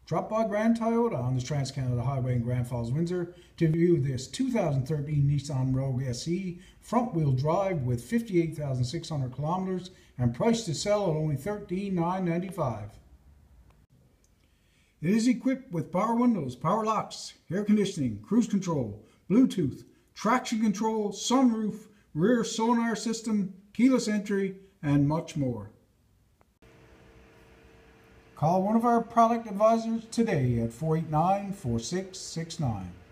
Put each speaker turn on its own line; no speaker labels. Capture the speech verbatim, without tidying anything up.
Drop by Grand Toyota on the Trans-Canada Highway in Grand Falls, Windsor to view this two thousand thirteen Nissan Rogue S E front-wheel drive with fifty-eight thousand six hundred kilometers and priced to sell at only thirteen thousand nine hundred ninety-five dollars. It is equipped with power windows, power locks, air conditioning, cruise control, Bluetooth, traction control, sunroof, rear sonar system, keyless entry, and much more. Call one of our product advisors today at four eight nine, four six six nine.